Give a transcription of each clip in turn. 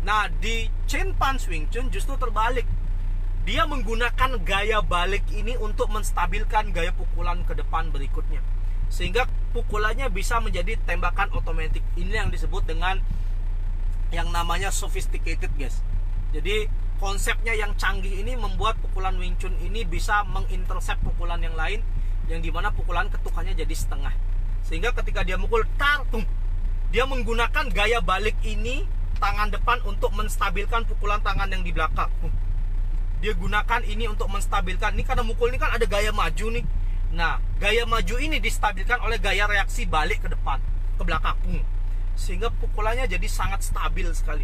Nah, di Chain Punch Wing Chun justru terbalik. Dia menggunakan gaya balik ini untuk menstabilkan gaya pukulan ke depan berikutnya, sehingga pukulannya bisa menjadi tembakan otomatis. Ini yang disebut dengan yang namanya sophisticated, guys. Jadi konsepnya yang canggih ini membuat pukulan Wing Chun ini bisa mengintercept pukulan yang lain, yang dimana pukulan ketukannya jadi setengah. Sehingga ketika dia mukul tar, tung, dia menggunakan gaya balik ini, tangan depan, untuk menstabilkan pukulan tangan yang di belakang. Dia gunakan ini untuk menstabilkan. Ini karena mukul ini kan ada gaya maju nih. Nah, gaya maju ini distabilkan oleh gaya reaksi balik ke depan, ke belakang, sehingga pukulannya jadi sangat stabil sekali.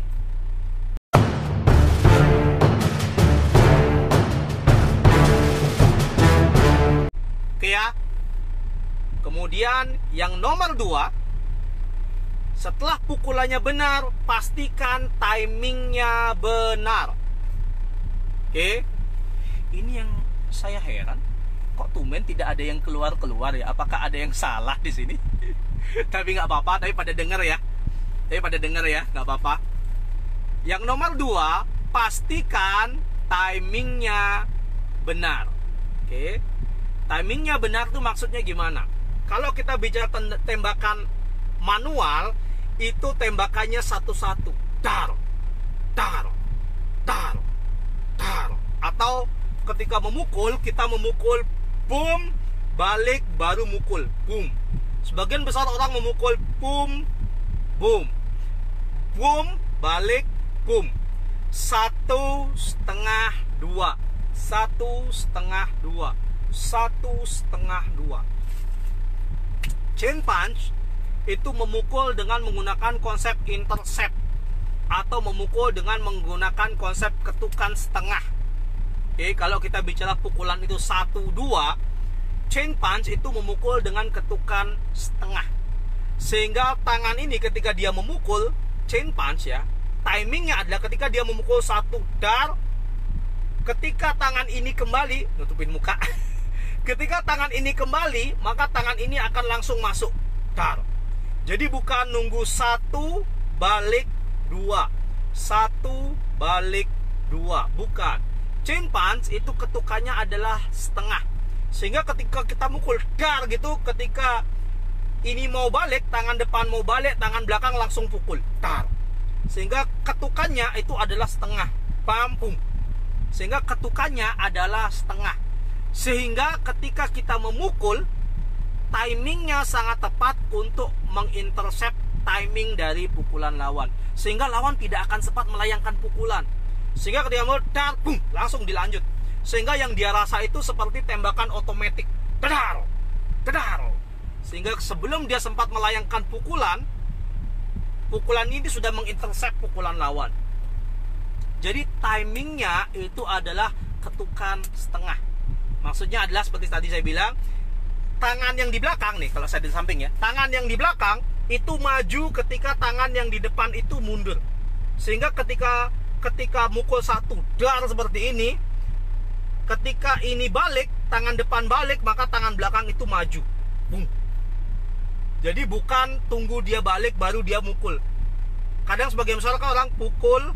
Oke ya. Kemudian yang nomor 2, setelah pukulannya benar, pastikan timingnya benar. Oke. Ini yang saya heran, kok tumben tidak ada yang keluar-keluar ya? Apakah ada yang salah di sini? Tapi nggak apa-apa, tapi pada denger ya. Nggak apa-apa. Yang nomor 2, pastikan timingnya benar. Oke. Timingnya benar tuh maksudnya gimana? Kalau kita bicara tembakan manual, itu tembakannya satu-satu. Dar, dar, dar, dar. Atau ketika memukul, kita memukul boom, balik, baru mukul boom. Sebagian besar orang memukul boom, boom, boom, balik, boom. 1,5 2, 1,5 2, 1,5 2. Chain punch itu memukul dengan menggunakan konsep intercept, atau memukul dengan menggunakan konsep ketukan setengah. Oke, kalau kita bicara pukulan itu 1, 2, chain punch itu memukul dengan ketukan setengah. Sehingga tangan ini ketika dia memukul chain punch ya, timingnya adalah ketika dia memukul 1 dar, ketika tangan ini kembali, nutupin muka. Ketika tangan ini kembali, maka tangan ini akan langsung masuk dar. Jadi bukan nunggu 1 balik 2, 1 balik 2, bukan. Chain punch itu ketukannya adalah setengah. Sehingga ketika kita mukul dar gitu, ketika ini mau balik, tangan depan mau balik, tangan belakang langsung pukul dar. Sehingga ketukannya itu adalah setengah. Pam pum. Sehingga ketukannya adalah setengah. Sehingga ketika kita memukul, timingnya sangat tepat untuk mengintercept timing dari pukulan lawan, sehingga lawan tidak akan sempat melayangkan pukulan. Sehingga ketika mau dar, boom, langsung dilanjut. Sehingga yang dia rasa itu seperti tembakan otomatis. Tedar, tedar. Sehingga sebelum dia sempat melayangkan pukulan, pukulan ini sudah mengintercept pukulan lawan. Jadi timingnya itu adalah ketukan setengah. Maksudnya adalah seperti tadi saya bilang, tangan yang di belakang nih, kalau saya di samping ya, tangan yang di belakang itu maju ketika tangan yang di depan itu mundur. Sehingga ketika mukul 1 dar seperti ini, ketika ini balik, tangan depan balik, maka tangan belakang itu maju. Boom. Jadi bukan tunggu dia balik baru dia mukul. Kadang sebagian besar kan orang pukul,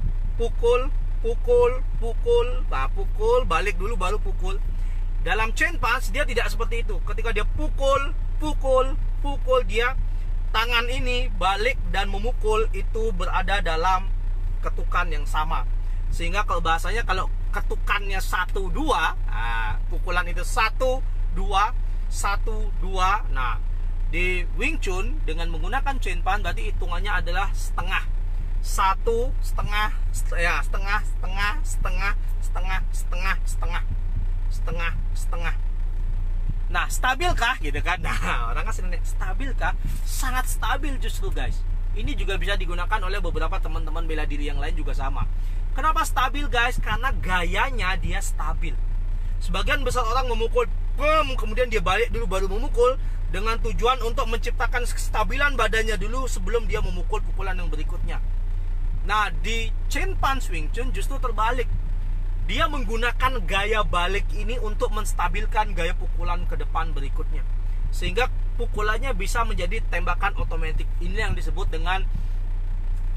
nah, pukul, balik dulu baru pukul. Dalam chain punch dia tidak seperti itu. Ketika dia pukul, dia tangan ini balik dan memukul itu berada dalam ketukan yang sama. Sehingga kalau bahasanya, kalau ketukannya 1, 2, nah, pukulan itu 1, 2, 1, 2. Nah, di Wing Chun dengan menggunakan chain punch berarti hitungannya adalah setengah. 1, setengah, ya, setengah, setengah, setengah, setengah, setengah, setengah, setengah, setengah. Nah, stabilkah gitu kan? Nah, orang kan nanya, stabilkah? Sangat stabil justru, guys. Ini juga bisa digunakan oleh beberapa teman-teman bela diri yang lain juga sama. Kenapa stabil, guys? Karena gayanya dia stabil. Sebagian besar orang memukul boom, kemudian dia balik dulu baru memukul, dengan tujuan untuk menciptakan kestabilan badannya dulu sebelum dia memukul pukulan yang berikutnya. Nah, di Chain Punch Wing Chun justru terbalik. Dia menggunakan gaya balik ini untuk menstabilkan gaya pukulan ke depan berikutnya, sehingga pukulannya bisa menjadi tembakan otomatis. Ini yang disebut dengan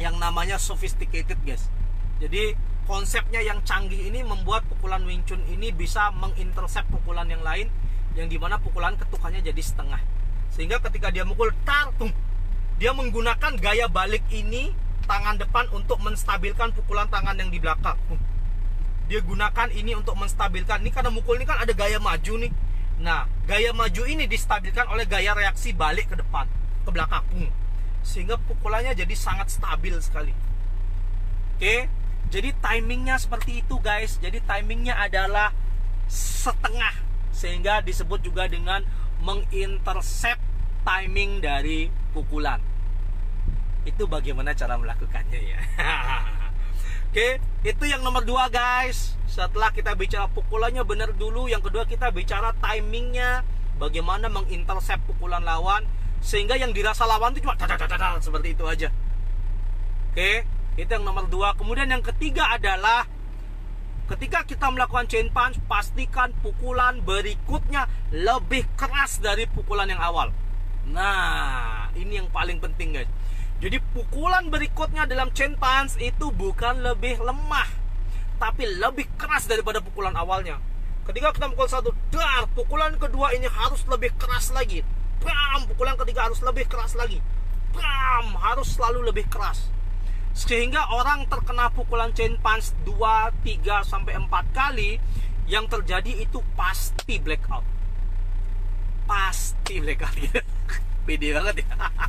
yang namanya sophisticated, guys. Jadi konsepnya yang canggih ini membuat pukulan Wing Chun ini bisa mengintercept pukulan yang lain, yang dimana pukulan ketukannya jadi setengah. Sehingga ketika dia mukul dia menggunakan gaya balik ini, tangan depan untuk menstabilkan pukulan tangan yang di belakang. Dia gunakan ini untuk menstabilkan. Ini karena mukul ini kan ada gaya maju nih. Nah, gaya maju ini distabilkan oleh gaya reaksi balik ke depan, ke belakang. Sehingga pukulannya jadi sangat stabil sekali. Oke, jadi timingnya seperti itu, guys. Jadi timingnya adalah setengah, sehingga disebut juga dengan mengintercept timing dari pukulan. Itu bagaimana cara melakukannya ya. Oke, itu yang nomor 2, guys. Setelah kita bicara pukulannya benar dulu, yang kedua kita bicara timingnya, bagaimana mengintercept pukulan lawan sehingga yang dirasa lawan itu cuma seperti itu aja. Oke, itu yang nomor 2. Kemudian yang ketiga adalah ketika kita melakukan chain punch, pastikan pukulan berikutnya lebih keras dari pukulan yang awal. Nah, ini yang paling penting, guys. Jadi pukulan berikutnya dalam chain punch itu bukan lebih lemah, tapi lebih keras daripada pukulan awalnya. Ketika kita mukul satu, pukulan kedua ini harus lebih keras lagi. Pukulan ketiga harus lebih keras lagi. Harus selalu lebih keras. Sehingga orang terkena pukulan chain punch 2, 3, sampai 4 kali, yang terjadi itu pasti blackout. Pasti blackout gitu. Pede banget ya.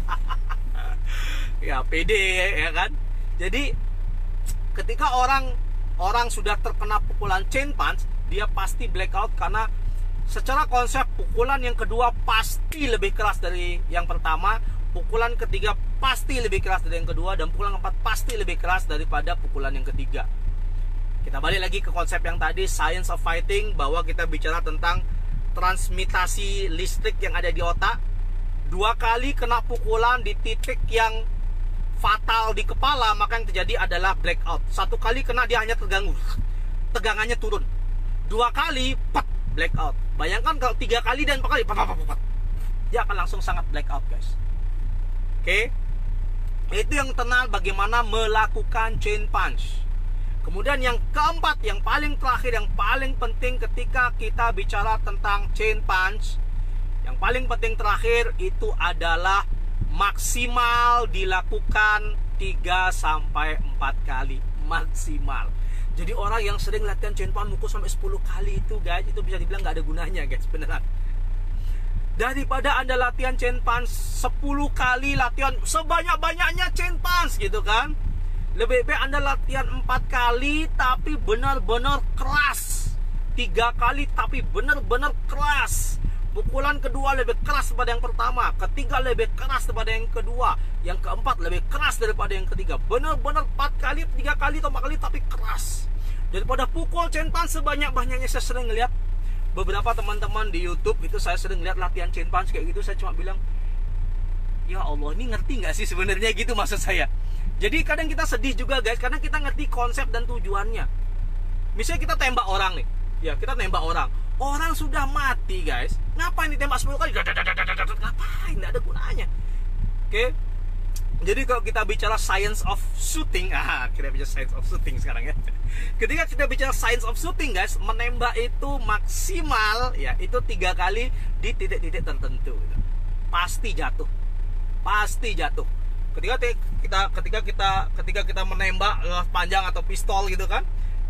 Ya pede ya kan. Jadi ketika orang sudah terkena pukulan chain punch, dia pasti blackout karena secara konsep pukulan yang kedua pasti lebih keras dari yang pertama, pukulan ketiga pasti lebih keras dari yang kedua, dan pukulan keempat pasti lebih keras daripada pukulan yang ketiga. Kita balik lagi ke konsep yang tadi, science of fighting, bahwa kita bicara tentang transmitasi listrik yang ada di otak. 2 kali kena pukulan di titik yang fatal di kepala, maka yang terjadi adalah blackout. 1 kali kena dia hanya terganggu, tegangannya turun. 2 kali blackout. Bayangkan kalau 3 kali dan 4 kali dia akan langsung sangat blackout, guys. Oke, itu yang tenang bagaimana melakukan chain punch. Kemudian yang keempat, yang paling terakhir, yang paling penting ketika kita bicara tentang chain punch, yang paling penting terakhir itu adalah maksimal dilakukan 3 sampai 4 kali maksimal. Jadi orang yang sering latihan chain punch mukul sampai 10 kali itu, guys, itu bisa dibilang nggak ada gunanya, guys, beneran. Daripada Anda latihan chain punch 10 kali, latihan sebanyak-banyaknya chain punch gitu kan, lebih baik Anda latihan 4 kali tapi benar-benar keras, 3 kali tapi benar-benar keras. Pukulan kedua lebih keras daripada yang pertama, ketiga lebih keras daripada yang kedua, yang keempat lebih keras daripada yang ketiga. Benar-benar 4 kali, 3 kali atau 4 kali tapi keras. Daripada pukul chain punch sebanyak-banyaknya. Saya sering lihat beberapa teman-teman di YouTube itu, saya sering lihat latihan chain punch kayak gitu. Saya cuma bilang, ya Allah, ini ngerti nggak sih sebenarnya, gitu maksud saya. Jadi kadang kita sedih juga, guys, karena kita ngerti konsep dan tujuannya. Misalnya kita tembak orang nih, ya kita tembak orang. Orang sudah mati, guys. Ngapain ditembak 10 kali? Ngapain? Nggak ada gunanya. Oke. Jadi kalau kita bicara science of shooting, kita bicara science of shooting sekarang ya. Ketika kita bicara science of shooting, guys, menembak itu maksimal ya itu 3 kali di titik-titik tertentu. Pasti jatuh. Pasti jatuh. Ketika kita menembak panjang atau pistol gitu kan,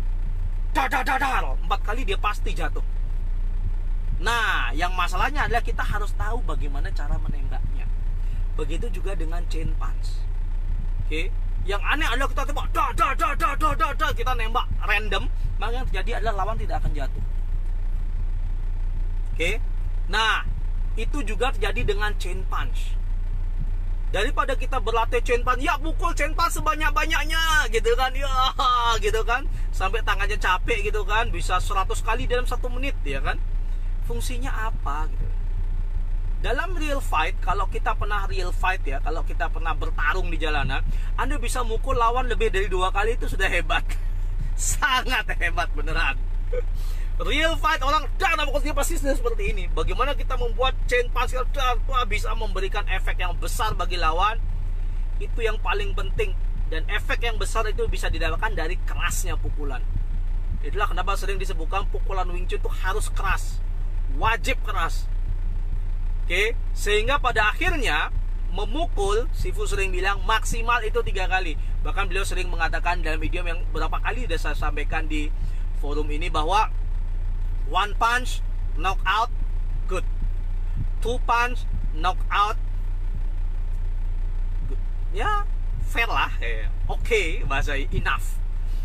4 kali dia pasti jatuh. Nah, yang masalahnya adalah kita harus tahu bagaimana cara menembaknya. Begitu juga dengan chain punch. Oke, yang aneh adalah kita tembak, kita nembak random, maka yang terjadi adalah lawan tidak akan jatuh. Oke, nah itu juga terjadi dengan chain punch. Daripada kita berlatih chain punch, ya pukul chain punch sebanyak-banyaknya, gitu kan, ya, gitu kan, sampai tangannya capek, gitu kan, bisa 100 kali dalam 1 menit, ya kan. Fungsinya apa gitu? Dalam real fight, kalau kita pernah real fight ya, kalau kita pernah bertarung di jalanan, Anda bisa mukul lawan lebih dari 2 kali itu sudah hebat. Sangat hebat beneran. Real fight orang mukul dia pasti seperti ini. Bagaimana kita membuat chain punch bisa memberikan efek yang besar bagi lawan, itu yang paling penting. Dan efek yang besar itu bisa didapatkan dari kerasnya pukulan. Itulah kenapa sering disebutkan pukulan Wing Chun itu harus keras, wajib keras. Oke, sehingga pada akhirnya memukul, Sifu sering bilang maksimal itu 3 kali. Bahkan beliau sering mengatakan dalam idiom yang berapa kali sudah saya sampaikan di forum ini, bahwa 1 punch knock out good, 2 punch knock out good. Ya fair lah, oke, bahasa enough.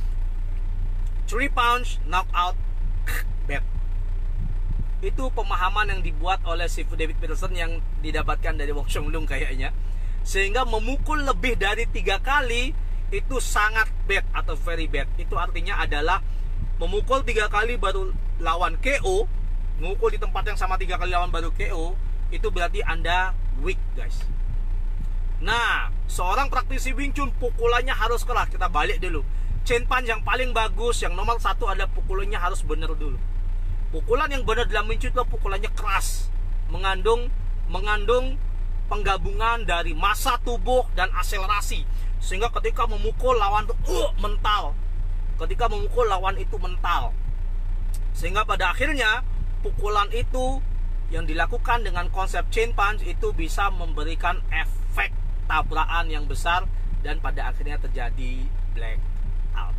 3 punch knock out bad. Itu pemahaman yang dibuat oleh Sifu David Peterson yang didapatkan dari Wong Shong Lung kayaknya. Sehingga memukul lebih dari 3 kali itu sangat bad atau very bad. Itu artinya adalah memukul 3 kali baru lawan KO, memukul di tempat yang sama 3 kali lawan baru KO, itu berarti Anda weak, guys. Nah, seorang praktisi Wing Chun pukulannya harus keras. Kita balik dulu. Chain punch yang paling bagus, yang nomor 1 adalah pukulannya harus benar dulu. Pukulan yang benar dalam Wing Chun itu pukulannya keras, mengandung penggabungan dari massa tubuh dan akselerasi, sehingga ketika memukul lawan itu mental. Ketika memukul lawan itu mental. Sehingga pada akhirnya pukulan itu yang dilakukan dengan konsep chain punch itu bisa memberikan efek tabrakan yang besar dan pada akhirnya terjadi black out.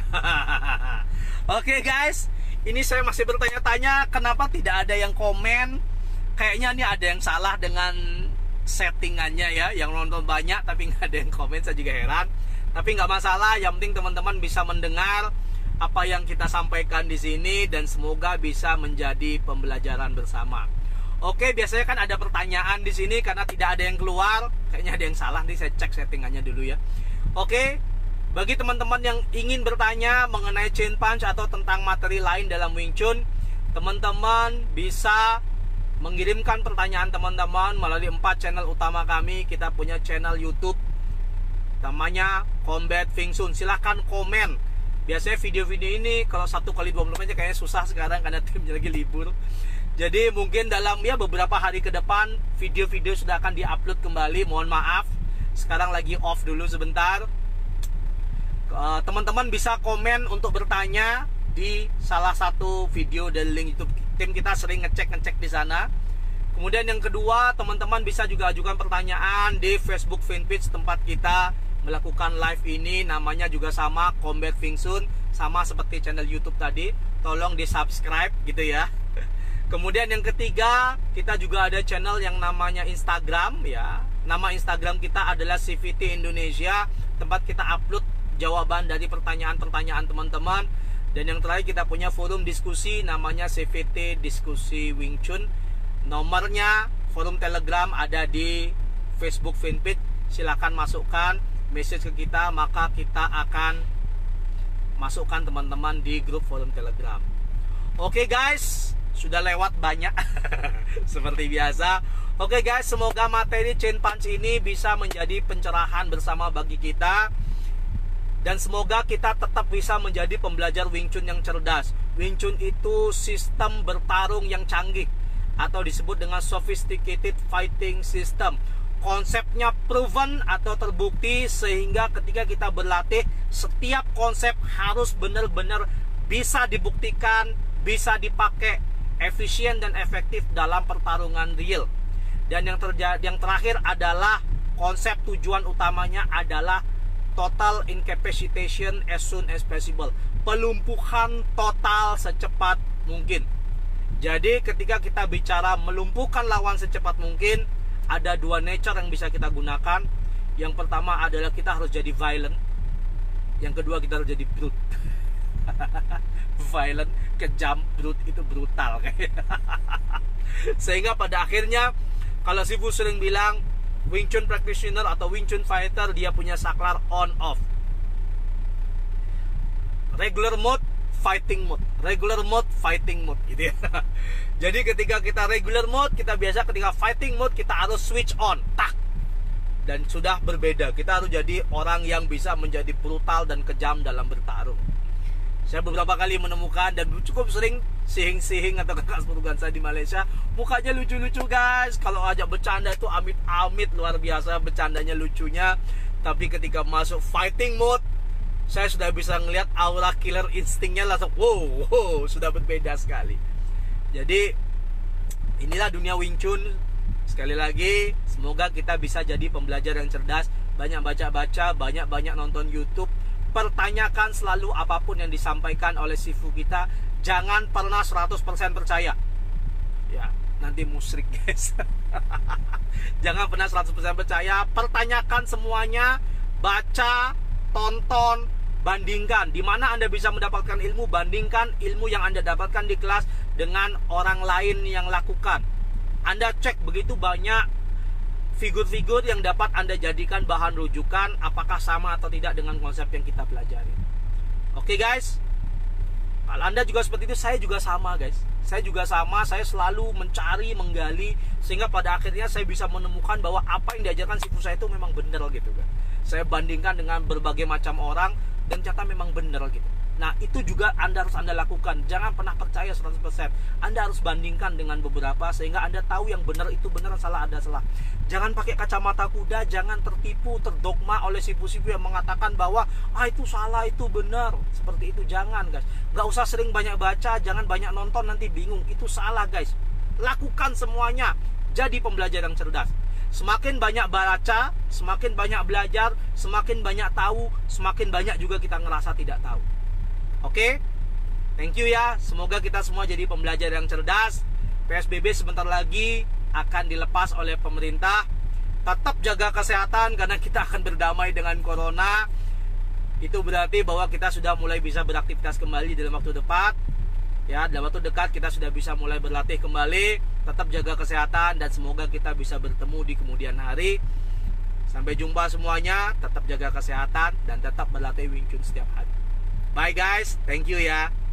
Oke, guys, ini saya masih bertanya-tanya kenapa tidak ada yang komen. Kayaknya ini ada yang salah dengan settingannya ya. Yang nonton banyak tapi nggak ada yang komen, saya juga heran. Tapi nggak masalah, yang penting teman-teman bisa mendengar apa yang kita sampaikan di sini dan semoga bisa menjadi pembelajaran bersama. Oke, biasanya kan ada pertanyaan di sini karena tidak ada yang keluar. Kayaknya ada yang salah, nanti saya cek settingannya dulu ya. Oke, bagi teman-teman yang ingin bertanya mengenai chain punch atau tentang materi lain dalam Wing Chun, teman-teman bisa mengirimkan pertanyaan teman-teman melalui 4 channel utama kami. Kita punya channel YouTube namanya Combat Wing Chun. Silahkan komen. Biasanya video-video ini kalau 1x20 menit kayaknya susah sekarang karena timnya lagi libur. Jadi mungkin dalam beberapa hari ke depan video-video sudah akan diupload kembali. Mohon maaf, sekarang lagi off dulu sebentar. Teman-teman bisa komen untuk bertanya di salah satu video dari link YouTube. Tim kita sering ngecek di sana. Kemudian yang kedua, teman-teman bisa juga ajukan pertanyaan di Facebook fanpage tempat kita melakukan live ini. Namanya juga sama, Combat Wing Chun, sama seperti channel YouTube tadi. Tolong di subscribe gitu ya. Kemudian yang ketiga, kita juga ada channel yang namanya Instagram ya. Nama Instagram kita adalah CVT Indonesia, tempat kita upload jawaban dari pertanyaan-pertanyaan teman-teman. Dan yang terakhir kita punya forum diskusi namanya CVT Diskusi Wing Chun. Nomornya forum Telegram ada di Facebook fanpage. Silahkan masukkan message ke kita, maka kita akan masukkan teman-teman di grup forum Telegram. Oke guys, sudah lewat banyak seperti biasa. Oke guys, semoga materi chain punch ini bisa menjadi pencerahan bersama bagi kita. Dan semoga kita tetap bisa menjadi pembelajar Wing Chun yang cerdas. Wing Chun itu sistem bertarung yang canggih, atau disebut dengan sophisticated fighting system. Konsepnya proven atau terbukti, sehingga ketika kita berlatih, setiap konsep harus benar-benar bisa dibuktikan, bisa dipakai efisien dan efektif dalam pertarungan real. Dan yang terakhir adalah konsep tujuan utamanya adalah total incapacitation as soon as possible. Pelumpuhan total secepat mungkin. Jadi ketika kita bicara melumpuhkan lawan secepat mungkin, ada 2 nature yang bisa kita gunakan. Yang pertama adalah kita harus jadi violent. Yang kedua kita harus jadi brute. Violent, kejam, brute itu brutal kayak. Sehingga pada akhirnya kalau Sifu sering bilang Wing Chun practitioner atau Wing Chun fighter, dia punya saklar on off. Regular mode, fighting mode. Regular mode, fighting mode gitu ya. Jadi ketika kita regular mode, kita biasa, ketika fighting mode kita harus switch on, tak. Dan sudah berbeda. Kita harus jadi orang yang bisa menjadi brutal dan kejam dalam bertarung. Saya beberapa kali menemukan dan cukup sering sihing-sihing atau kakak sepupukan saya di Malaysia, mukanya lucu-lucu guys. Kalau ajak bercanda itu amit-amit luar biasa bercandanya, lucunya. Tapi ketika masuk fighting mode, saya sudah bisa ngelihat aura killer instingnya langsung wow, sudah berbeda sekali. Jadi inilah dunia Wing Chun. Sekali lagi, semoga kita bisa jadi pembelajar yang cerdas, banyak baca-baca, banyak nonton YouTube, pertanyakan selalu apapun yang disampaikan oleh sifu kita, jangan pernah 100% percaya. Ya, nanti musyrik guys. Jangan pernah 100% percaya, pertanyakan semuanya, baca, tonton, bandingkan. Di mana Anda bisa mendapatkan ilmu, bandingkan ilmu yang Anda dapatkan di kelas dengan orang lain yang lakukan. Anda cek begitu banyak figur-figur yang dapat Anda jadikan bahan rujukan, apakah sama atau tidak dengan konsep yang kita pelajari. Oke guys, kalau Anda juga seperti itu, saya juga sama guys. Saya juga sama, saya selalu mencari, menggali, sehingga pada akhirnya saya bisa menemukan bahwa apa yang diajarkan sifu saya itu memang benar gitu kan. Saya bandingkan dengan berbagai macam orang, dan ternyata memang benar gitu. Nah, itu juga harus Anda lakukan. Jangan pernah percaya 100%. Anda harus bandingkan dengan beberapa, sehingga Anda tahu yang benar itu benar, salah ada salah. Jangan pakai kacamata kuda, jangan tertipu, terdogma oleh sifu-sifu yang mengatakan bahwa itu salah, itu benar. Seperti itu, jangan guys. Gak usah sering banyak baca, jangan banyak nonton, nanti bingung. Itu salah guys. Lakukan semuanya. Jadi pembelajar yang cerdas. Semakin banyak baca, semakin banyak belajar, semakin banyak tahu, semakin banyak juga kita ngerasa tidak tahu. Oke, thank you ya. Semoga kita semua jadi pembelajar yang cerdas. PSBB sebentar lagi akan dilepas oleh pemerintah. Tetap jaga kesehatan karena kita akan berdamai dengan corona. Itu berarti bahwa kita sudah mulai bisa beraktivitas kembali dalam waktu dekat. Ya, dalam waktu dekat kita sudah bisa mulai berlatih kembali. Tetap jaga kesehatan dan semoga kita bisa bertemu di kemudian hari. Sampai jumpa semuanya. Tetap jaga kesehatan dan tetap berlatih Wing Chun setiap hari. Bye guys, thank you ya.